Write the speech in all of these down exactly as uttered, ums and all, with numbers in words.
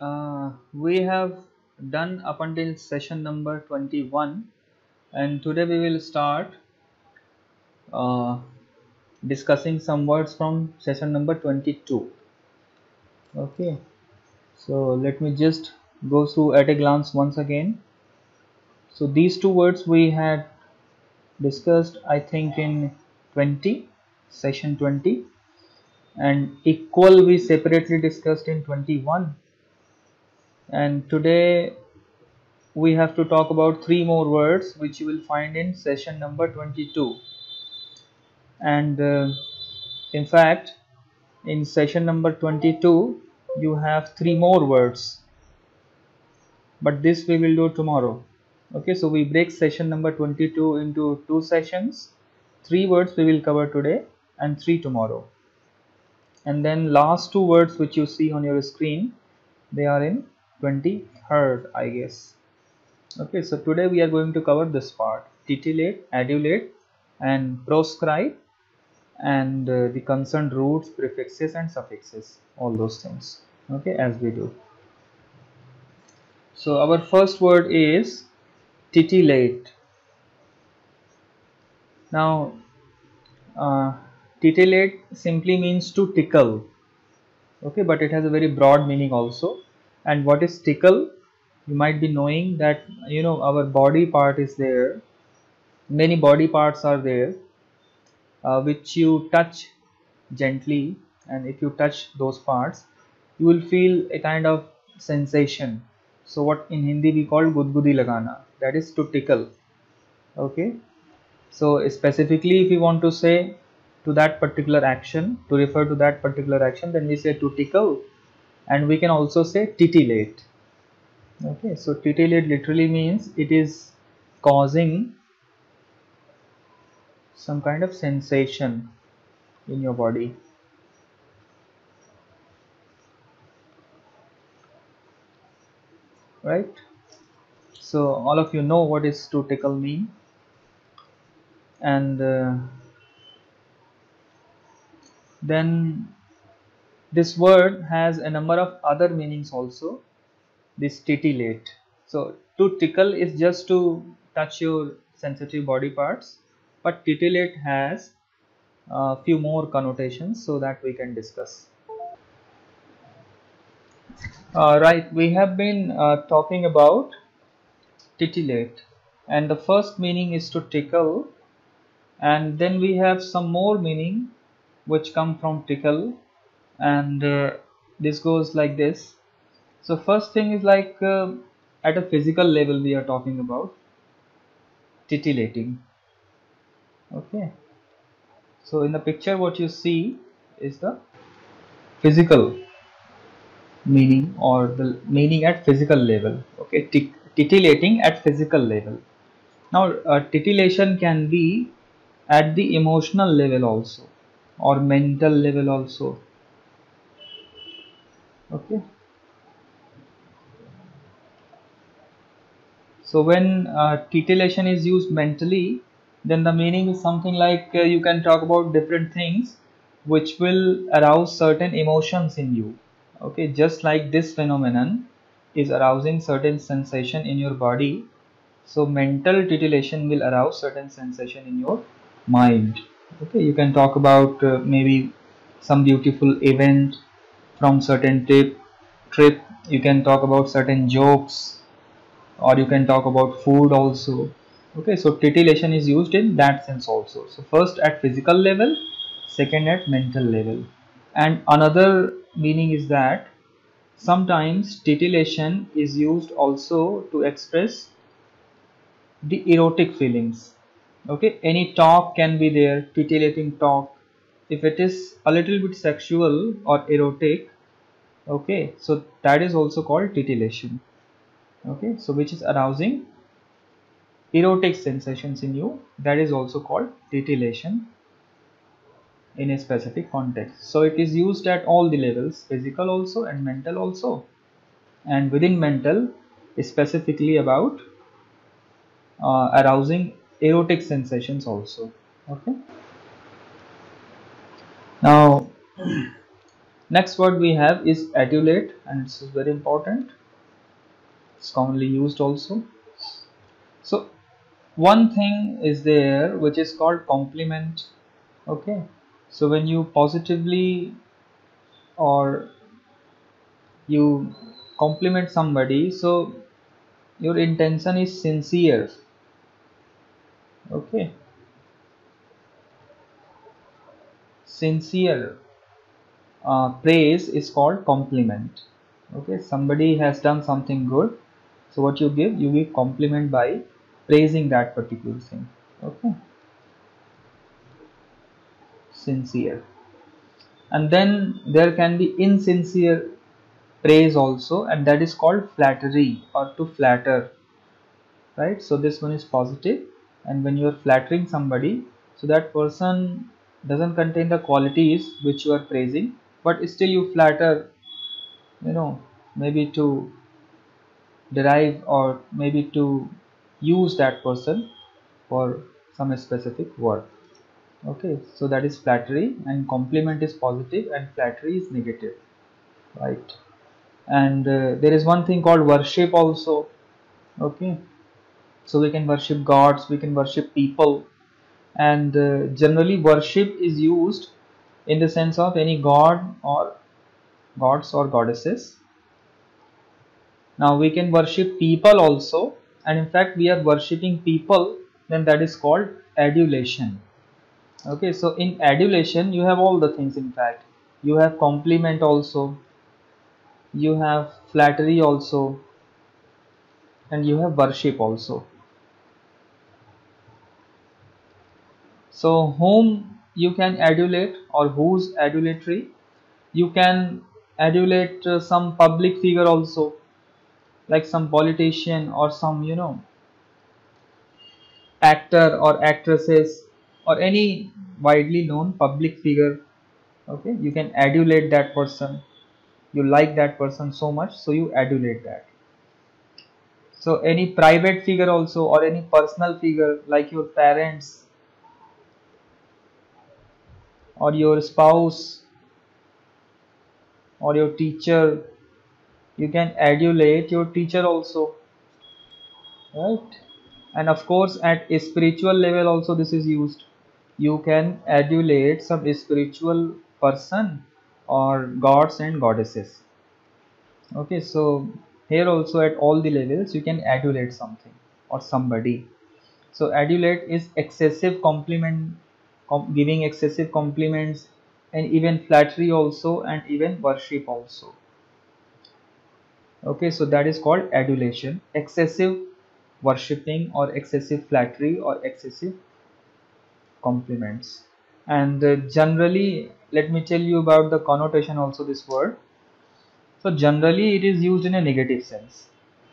Uh, we have done up until session number twenty-one, and today we will start uh, discussing some words from session number twenty-two. Okay, so let me just go through at a glance once again. So these two words we had discussed, I think, in twenty, session twenty, and equal we separately discussed in twenty-one, and today we have to talk about three more words which you will find in session number twenty-two. And uh, in fact, in session number twenty-two you have three more words, but this we will do tomorrow. Okay, so we break session number twenty-two into two sessions. Three words we will cover today and three tomorrow, and then last two words which you see on your screen, they are in twenty-third, I guess. Okay, so today we are going to cover this part: titillate, adulate, and proscribe, and uh, the concerned roots, prefixes, and suffixes, all those things. Okay, as we do. So our first word is titillate. Now, uh, titillate simply means to tickle. Okay, but it has a very broad meaning also. And what is tickle? You might be knowing that, you know, our body part is there. Many body parts are there, uh, which you touch gently, and if you touch those parts, you will feel a kind of sensation. So what in Hindi we call gudgudi lagana, that is to tickle. Okay, so specifically if we want to say to that particular action, to refer to that particular action, then we say to tickle, and we can also say titillate. Okay, so titillate literally means it is causing some kind of sensation in your body. Right, so all of you know what is to tickle mean, and uh, then this word has a number of other meanings also, this titillate. So to tickle is just to touch your sensitive body parts, but titillate has a few more connotations, so that we can discuss. Uh, right, we have been uh, talking about titillate, and the first meaning is to tickle, and then we have some more meaning which come from tickle, and uh, this goes like this. So first thing is like uh, at a physical level we are talking about titillating. Okay, so in the picture what you see is the physical meaning, or the meaning at physical level. Okay, titillating at physical level. Now uh, titillation can be at the emotional level also, or mental level also. Okay, so when uh, titillation is used mentally, then the meaning is something like uh, you can talk about different things which will arouse certain emotions in you. Okay, just like this phenomenon is arousing certain sensation in your body, so mental titillation will arouse certain sensation in your mind. Okay, you can talk about uh, maybe some beautiful event from certain trip trip you can talk about certain jokes, or you can talk about food also. Okay, so titillation is used in that sense also. So first at physical level, second at mental level. And another meaning is that sometimes titillation is used also to express the erotic feelings. Okay, any talk can be there, titillating talk. If it is a little bit sexual or erotic, okay, so that is also called titillation. Okay, so which is arousing erotic sensations in you, that is also called titillation in a specific context. So it is used at all the levels, physical also and mental also, and within mental specifically about uh, arousing erotic sensations also. Okay, now Next word we have is adulate, and this is very important. It's commonly used also. So one thing is there which is called compliment. Okay, so when you positively or you compliment somebody, so your intention is sincere. Okay, sincere uh, praise is called compliment. Okay, somebody has done something good, so what you give, you give compliment by praising that particular thing. Okay, sincere. And then there can be insincere praise also, and that is called flattery or to flatter, right? So this one is positive, and when you are flattering somebody, so that person doesn't contain the qualities which you are praising, but still you flatter, you know, maybe to derive or maybe to use that person for some specific work. Okay, so that is flattery, and compliment is positive and flattery is negative, right? And uh, there is one thing called worship also. Okay, so we can worship gods, we can worship people, and uh, generally worship is used in the sense of any god or gods or goddesses. Now we can worship people also, and in fact we are worshipping people, then that is called adulation. Okay, so in adulation you have all the things. In fact, you have compliment also, you have flattery also, and you have worship also. So whom you can adulate or whose adulatory, you can adulate uh, some public figure also, like some politician or some, you know, actor or actresses or any widely known public figure. Okay, you can adulate that person, you like that person so much, so you adulate that. So any private figure also, or any personal figure like your parents or your spouse or your teacher, you can adulate your teacher also, right? And of course at a spiritual level also this is used. You can adulate some spiritual person or gods and goddesses. Okay, so here also at all the levels you can adulate something or somebody. So adulate is excessive compliment, com giving excessive compliments, and even flattery also, and even worship also. Okay, so that is called adulation, excessive worshipping or excessive flattery or excessive compliments. And uh, generally, let me tell you about the connotation also this word. So generally it is used in a negative sense.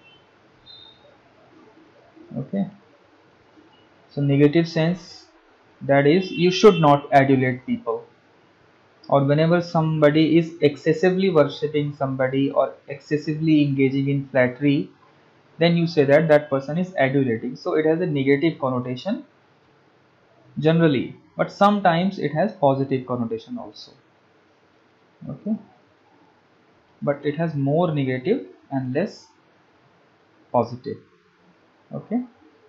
Okay, so negative sense, that is you should not adulate people, or whenever somebody is excessively worshipping somebody or excessively engaging in flattery, then you say that that person is adulating. So it has a negative connotation generally, but sometimes it has positive connotation also. Okay, but it has more negative and less positive. Okay,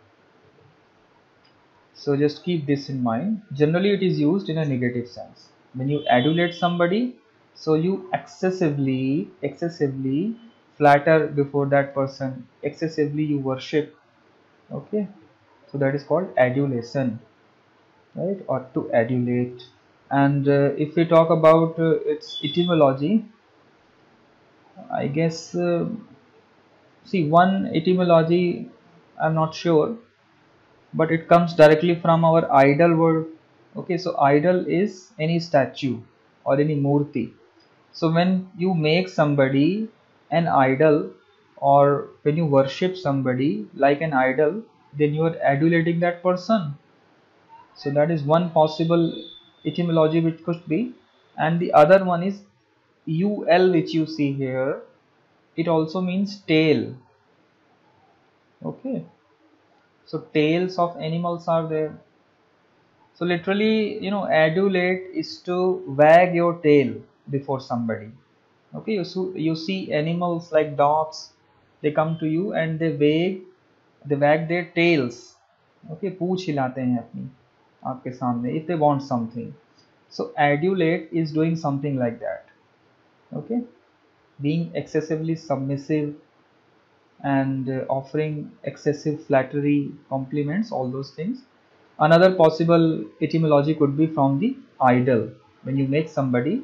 so just keep this in mind. Generally it is used in a negative sense. When you adulate somebody, so you excessively excessively flatter before that person, excessively you worship. Okay, so that is called adulation, right, or to adulate. And uh, if we talk about uh, its etymology, I guess uh, see, one etymology I'm not sure, but it comes directly from our idol word. Okay, so idol is any statue or any murti. So when you make somebody an idol, or when you worship somebody like an idol, then you are adulating that person. So that is one possible etymology which could be. And the other one is ul, which you see here, it also means tail. Okay, so tails of animals are there. So literally, you know, adulate is to wag your tail, before somebody. Okay, you, so, you see animals like dogs, they come to you and they wag, they wag their tails. Okay, पूंछ हिलाते हैं अपनी आपके सामने if they want something. So adulate is doing something like that. Okay, being excessively submissive and uh, offering excessive flattery, compliments, all those things. Another possible etymology could be from the idol, when you make somebody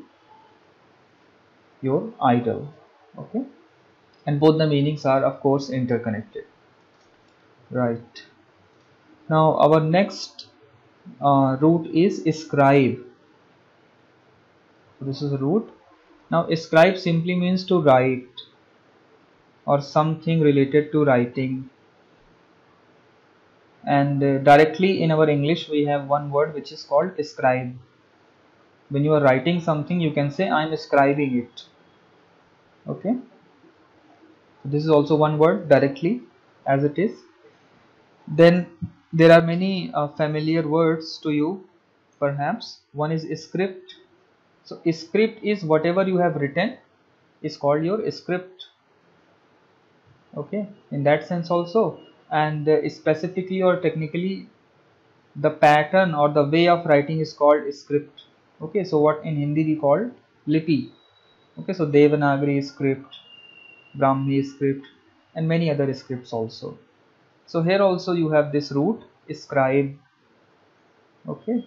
your idol. Okay, and both the meanings are of course interconnected. Right, now our next uh, root is scribe. So this is a root. Now scribe simply means to write or something related to writing, and uh, directly in our English we have one word which is called scribe. When you are writing something, you can say I am scribing it. Okay, so this is also one word directly as it is. Then there are many uh, familiar words to you perhaps. One is script. So script is whatever you have written is called your script. Okay, in that sense also, and uh, specifically or technically the pattern or the way of writing is called script. Okay, so what in Hindi we call lipi. Okay, so Devanagari script, Brahmi script, and many other scripts also. So here also you have this root scribe. Okay,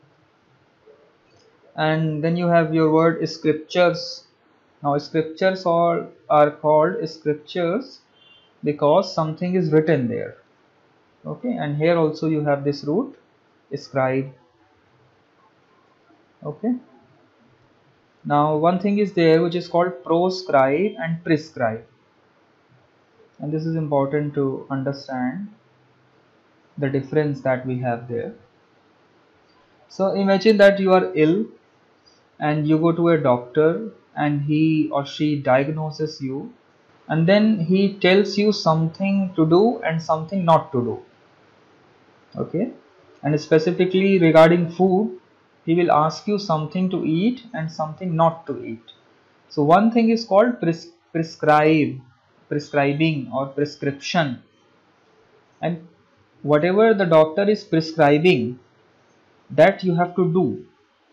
and then you have your word scriptures. Now scriptures all are called scriptures because something is written there. Okay, and here also you have this root scribe. Okay, now one thing is there which is called proscribe and prescribe, and this is important to understand the difference that we have there. So imagine that you are ill and you go to a doctor and he or she diagnoses you, and then he tells you something to do and something not to do. Okay, and specifically regarding food, he will ask you something to eat and something not to eat. So one thing is called pres prescribe, prescribing or prescription, and whatever the doctor is prescribing, that you have to do.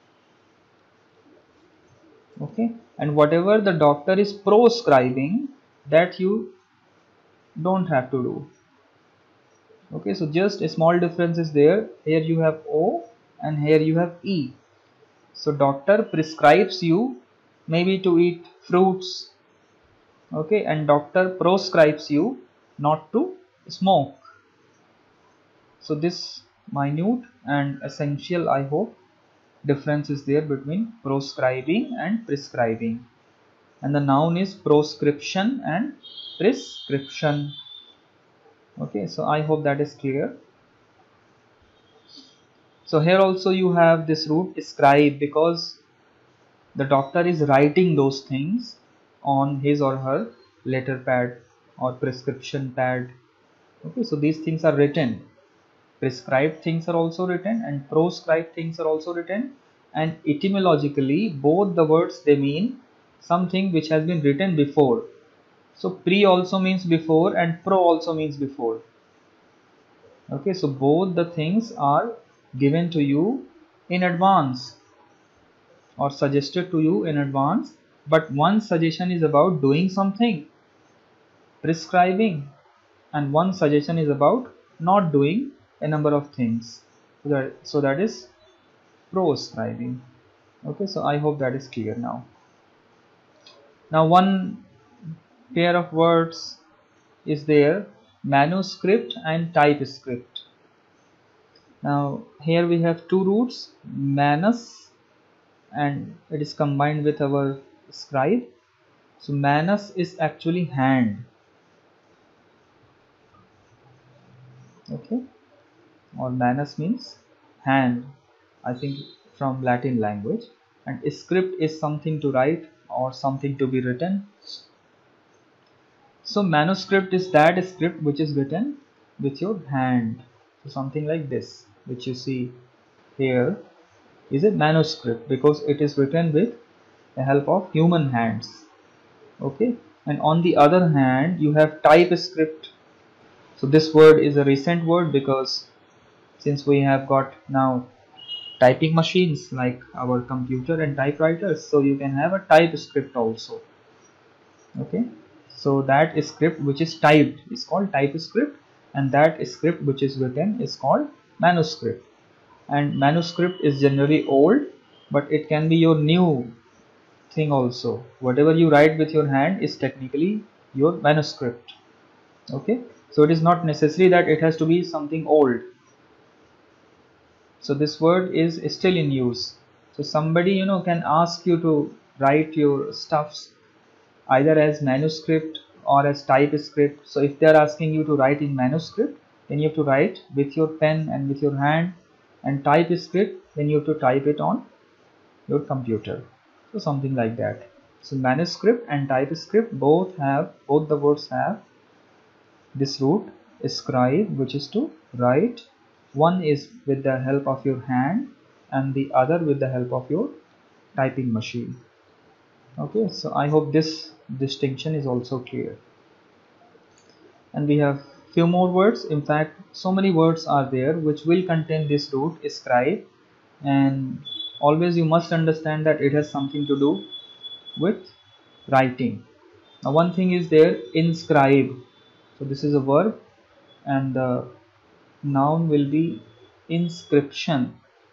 Okay, and whatever the doctor is proscribing, that you don't have to do. Okay, so just a small difference is there. Here you have O and here you have E. So doctor prescribes you maybe to eat fruits. Okay, and doctor proscribes you not to smoke. So this minute and essential, I hope, difference is there between proscribing and prescribing, and the noun is proscription and prescription. Okay, so I hope that is clear. So here also you have this root scribe because the doctor is writing those things on his or her letter pad or prescription pad. Okay, so these things are written. Prescribed things are also written and proscribed things are also written, and etymologically both the words they mean something which has been written before. So pre also means before and pro also means before. Okay, so both the things are given to you in advance or suggested to you in advance, but one suggestion is about doing something, prescribing, and one suggestion is about not doing a number of things. So that, so that is proscribing. Okay, so I hope that is clear now. Now one pair of words is there, manuscript and typescript. Now here we have two roots, manus, and it is combined with our scribe. So manus is actually hand. Okay, or manus means hand, I think, from Latin language, and script is something to write or something to be written. So manuscript is that script which is written with your hand. So something like this which you see here is a manuscript because it is written with the help of human hands. Okay, and on the other hand you have TypeScript. So this word is a recent word because since we have got now typing machines like our computer and typewriters, so you can have a TypeScript also. Okay, so that script which is typed is called TypeScript, and that script which is written is called manuscript. And manuscript is generally old, but it can be your new thing also. Whatever you write with your hand is technically your manuscript. Okay, so it is not necessary that it has to be something old. So this word is still in use. So somebody, you know, can ask you to write your stuffs either as manuscript or as TypeScript. So if they are asking you to write in manuscript, then you have to write with your pen and with your hand, and TypeScript, then you have to type it on your computer. So something like that. So manuscript and TypeScript both have, both the words have this root scribe, which is to write. One is with the help of your hand and the other with the help of your typing machine. Okay, so I hope this distinction is also clear. And we have few more words. In fact, so many words are there which will contain this root scribe, and always you must understand that it has something to do with writing. Now one thing is there, inscribe. So this is a verb and the noun will be inscription.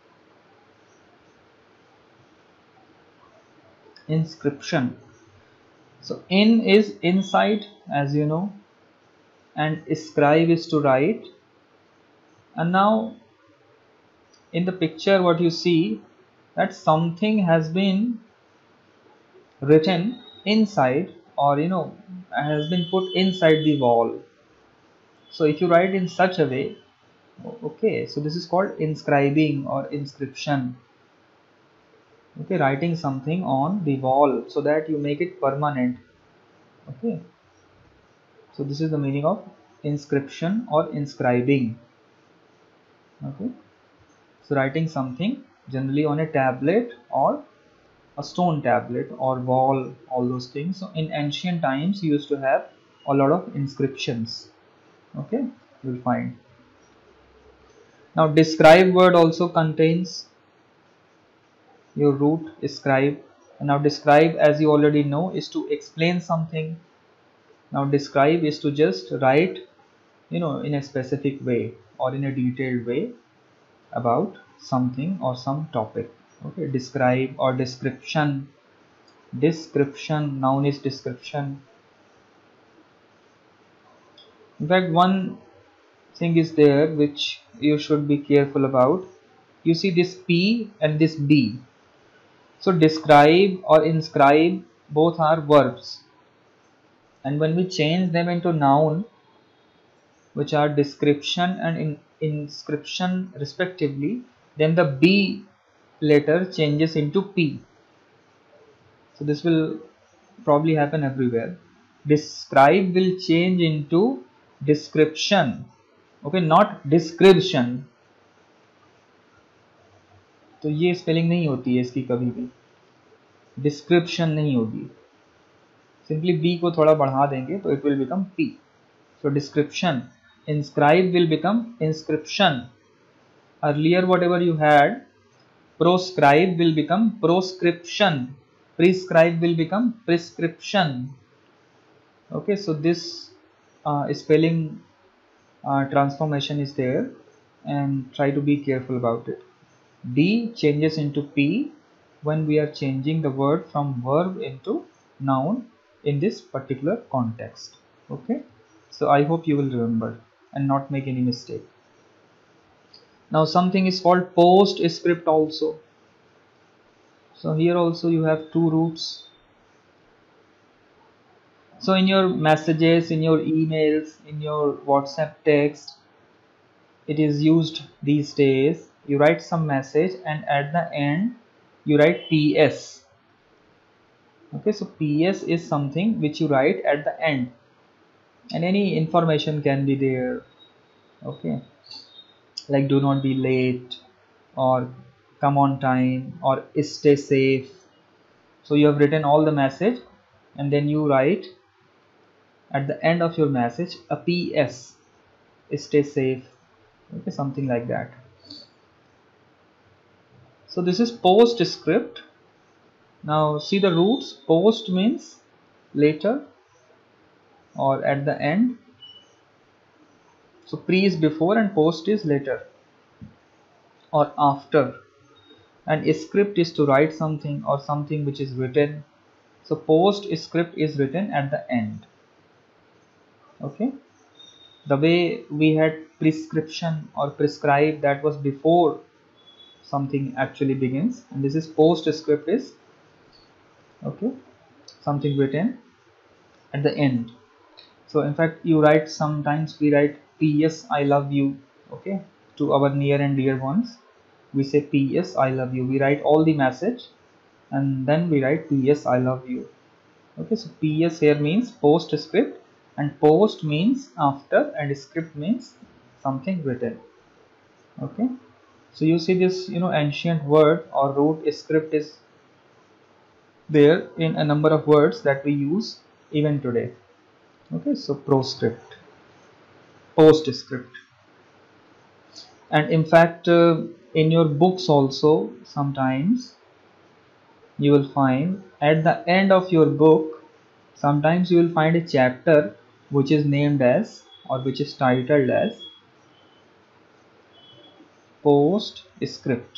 Inscription. So in is inside, as you know, and scribe is to write. And now in the picture what you see, that something has been written inside, or you know, has been put inside the wall. So if you write in such a way, okay, so this is called inscribing or inscription. Okay, writing something on the wall so that you make it permanent. Okay, so this is the meaning of inscription or inscribing. Okay, so writing something generally on a tablet or a stone tablet or wall, all those things. So in ancient times you used to have a lot of inscriptions. Okay, you'll find. Now describe word also contains your root scribe. And now describe, as you already know, is to explain something. Now describe is to just write, you know, in a specific way or in a detailed way about something or some topic. Okay, describe or description. Description, noun is description. In fact, one thing is there which you should be careful about. You see this P and this B. So describe or inscribe both are verbs, and when we change them into noun, which are description and in inscription respectively, then the B letter changes into P. So this will probably happen everywhere. Describe will change into description. Okay, not description. तो ये spelling नहीं होती है इसकी कभी भी, description नहीं होगी, सिंपली बी को थोड़ा बढ़ा देंगे तो it will become P. So description. inscribe will become inscription. Earlier whatever you had, proscribe will become proscription, prescribe will become prescription. Okay, so this uh, spelling uh, transformation is there, and try to be careful about it. D changes into P when we are changing the word from verb into noun in this particular context. Okay, so I hope you will remember and not make any mistake. Now something is called postscript also. So here also you have two roots. So in your messages, in your emails, in your WhatsApp text, it is used these days. You write some message and at the end you write P S. Okay, so P S is something which you write at the end, and any information can be there. Okay, like do not be late, or come on time, or stay safe. So you have written all the message, and then you write at the end of your message a P S, stay safe, okay, something like that. So this is postscript. Now see the roots. Post means later or at the end. So pre is before and post is later or after. And script is to write something or something which is written. So postscript is written at the end. Okay. The way we had prescription or prescribe, that was before something actually begins, and this is postscript is okay, something written at the end. So in fact you write, sometimes we write P S I love you, okay, to our near and dear ones. We say P S I love you. We write all the message and then we write P S I love you. Okay, so P S here means postscript, and post means after, and script means something written. Okay, so you see this, you know, ancient word or root script is there in a number of words that we use even today. Okay, so proscript, postscript, and in fact uh, in your books also sometimes you will find at the end of your book, sometimes you will find a chapter which is named as or which is titled as postscript.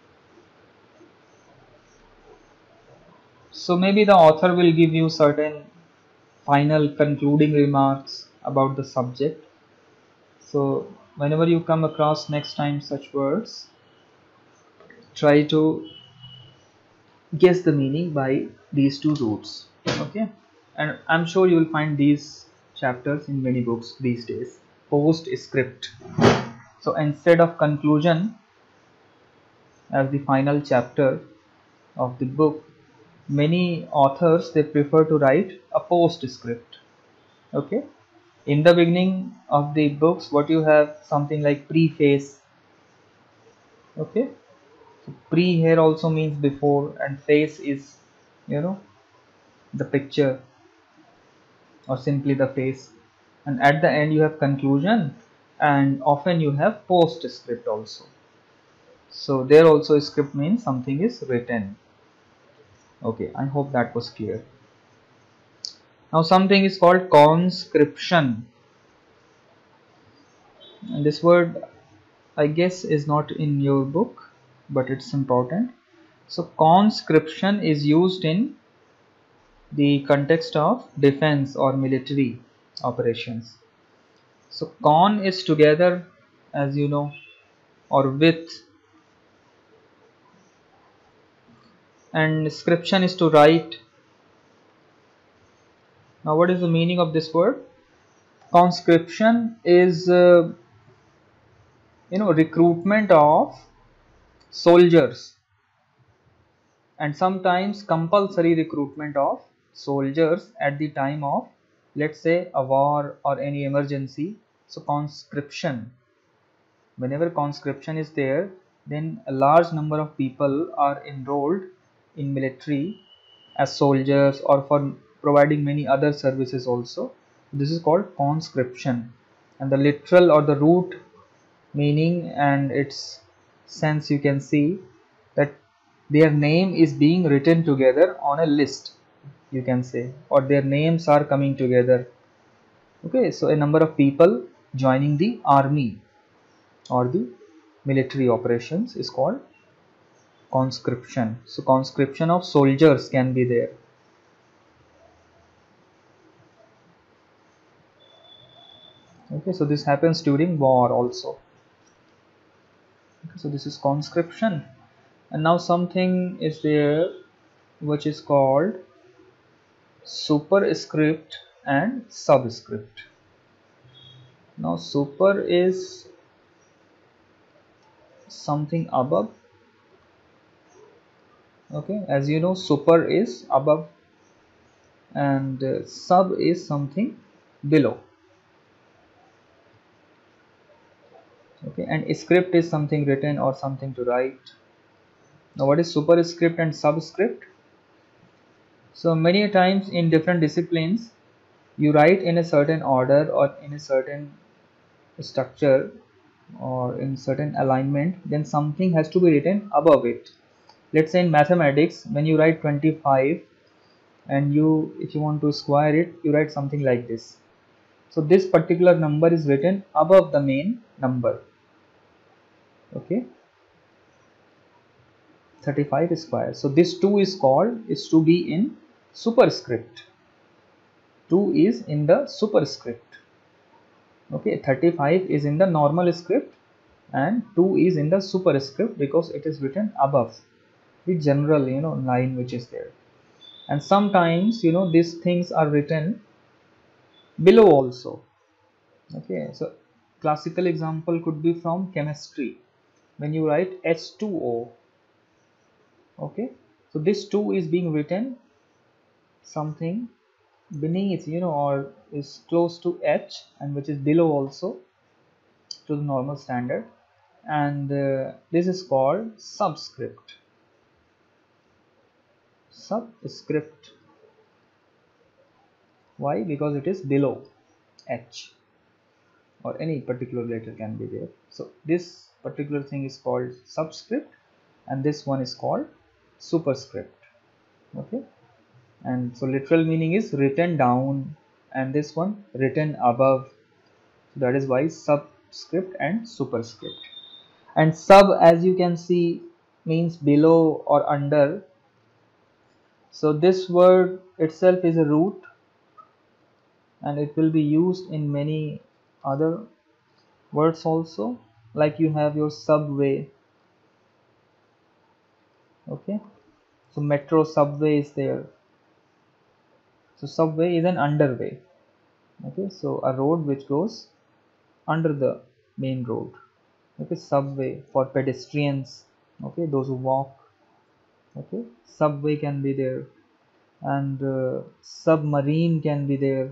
So maybe the author will give you certain final concluding remarks about the subject. So whenever you come across next time such words, try to guess the meaning by these two roots. Okay, and I'm sure you will find these chapters in many books these days. Postscript. So instead of conclusion as the final chapter of the book, many authors, they prefer to write a postscript. Okay, in the beginning of the books, what you have, something like preface. Okay, so pre here also means before, and face is, you know, the picture or simply the face, and at the end you have conclusion, and often you have postscript also. So there also script means something is written. Okay, I hope that was clear. Now something is called conscription, and this word I guess is not in your book, but it's important. So conscription is used in the context of defense or military operations. So con is together, as you know, or with, and scription is to write. Now what is the meaning of this word? Conscription is uh, you know, recruitment of soldiers, and sometimes compulsory recruitment of soldiers at the time of, let's say, a war or any emergency. So conscription, whenever conscription is there, then a large number of people are enrolled in military as soldiers or for providing many other services also. This is called conscription, and the literal or the root meaning and its sense, you can see that their name is being written together on a list, you can say, or their names are coming together. Okay, so a number of people joining the army or the military operations is called conscription. So conscription of soldiers can be there. Okay, so this happens during war also. Okay, so this is conscription. And now something is there which is called superscript and subscript. Now super is something above. Okay, as you know, super is above, and uh, sub is something below. Okay, and script is something written or something to write. Now what is superscript and subscript? So many a times in different disciplines you write in a certain order or in a certain structure or in certain alignment, then something has to be written above it. Let's say in mathematics, when you write twenty-five and you if you want to square it, you write something like this. So this particular number is written above the main number. Okay, thirty-five square. So this two is called is to be in superscript. two is in the superscript. Okay, thirty-five is in the normal script and two is in the superscript because it is written above the general, you know, line which is there. And sometimes, you know, these things are written below also. Okay, so classical example could be from chemistry when you write H two O. Okay, so this two is being written something beneath, you know, or is close to H and which is below also to the normal standard, and uh, this is called subscript. Subscript. Why? Because it is below H, or any particular letter can be there. So this particular thing is called subscript and this one is called superscript. Okay, and so literal meaning is written down and this one written above. So that is why subscript and superscript. And sub, as you can see, means below or under. So this word itself is a root and it will be used in many other words also, like you have your subway. Okay, so metro, subway is there. So subway is an underway. Okay, so a road which goes under the main road. Okay, subway for pedestrians. Okay, those who walk. Okay, subway can be there, and uh, submarine can be there.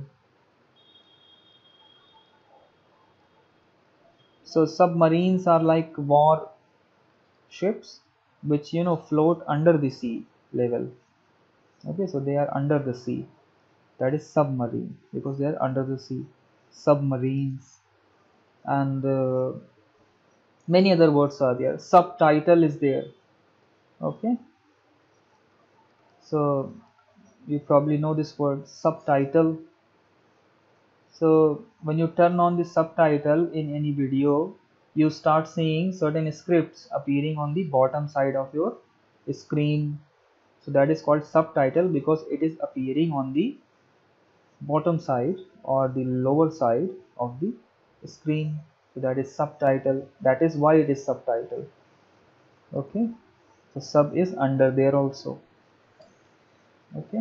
So submarines are like war ships which, you know, float under the sea level. Okay, so they are under the sea. That is submarine because they are under the sea. Submarines, and uh, many other words are there. Subtitle is there. Okay, so you probably know this word, subtitle. So when you turn on the subtitle in any video, you start seeing certain scripts appearing on the bottom side of your screen. So that is called subtitle because it is appearing on the bottom side or the lower side of the screen. So that is subtitle. That is why it is subtitle. Okay, so sub is under there also. Okay,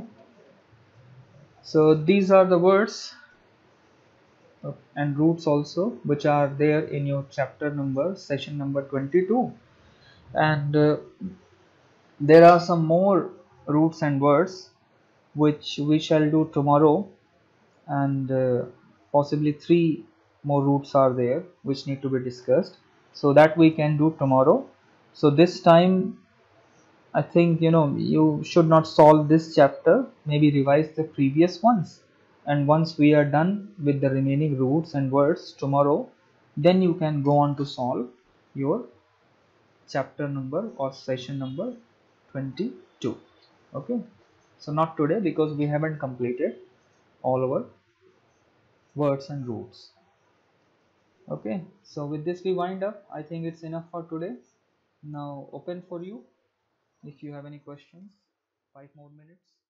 so these are the words and roots also which are there in your chapter number session number twenty-two, and uh, there are some more roots and words which we shall do tomorrow, and uh, possibly three more roots are there which need to be discussed, so that we can do tomorrow. So this time I think, you know, you should not solve this chapter, maybe revise the previous ones, and once we are done with the remaining roots and words tomorrow, then you can go on to solve your chapter number or session number twenty-two. Okay, so not today because we haven't completed all our words and roots. Okay, so with this we wind up. I think it's enough for today. Now open for you if you have any questions. Five more minutes.